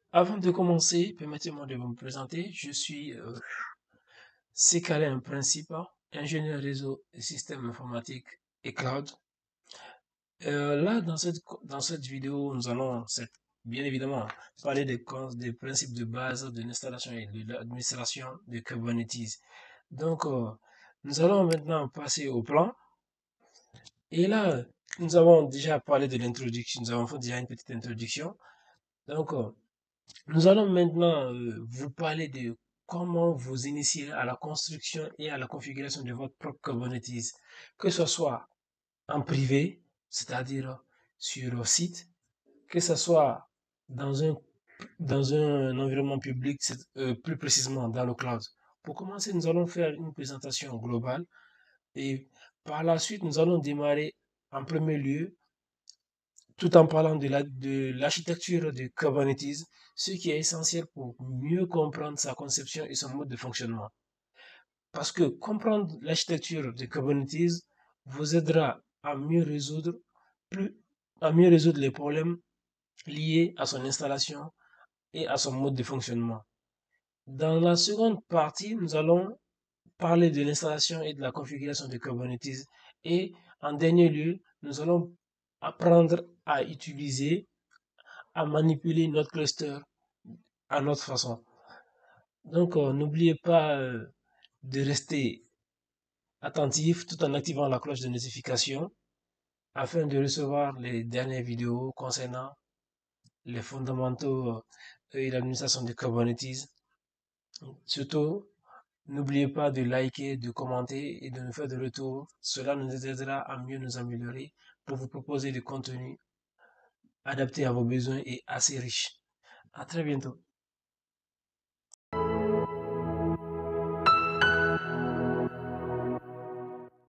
Avant de commencer, permettez-moi de me présenter. Je suis Sekalen Principal, ingénieur réseau et système informatique et cloud. Là, dans cette vidéo, nous allons bien évidemment parler des principes de base de l'installation et de l'administration de Kubernetes. Donc, nous allons maintenant passer au plan. Et là, nous avons déjà parlé de l'introduction, nous avons fait déjà une petite introduction. Donc, nous allons maintenant vous parler de comment vous initier à la construction et à la configuration de votre propre Kubernetes, que ce soit en privé, c'est-à-dire sur le site, que ce soit dans un, dans un environnement public, plus précisément dans le cloud. Pour commencer, nous allons faire une présentation globale et par la suite, nous allons démarrer en premier lieu tout en parlant de l'architecture de Kubernetes, ce qui est essentiel pour mieux comprendre sa conception et son mode de fonctionnement. Parce que comprendre l'architecture de Kubernetes vous aidera plus, à mieux résoudre les problèmes liés à son installation et à son mode de fonctionnement. Dans la seconde partie, nous allons parler de l'installation et de la configuration de Kubernetes. Et en dernier lieu, nous allons apprendre à utiliser, à manipuler notre cluster à notre façon. Donc, n'oubliez pas de rester attentif tout en activant la cloche de notification afin de recevoir les dernières vidéos concernant les fondamentaux et l'administration de Kubernetes. Surtout, n'oubliez pas de liker, de commenter et de nous faire des retours. Cela nous aidera à mieux nous améliorer pour vous proposer des contenus adaptés à vos besoins et assez riches. À très bientôt.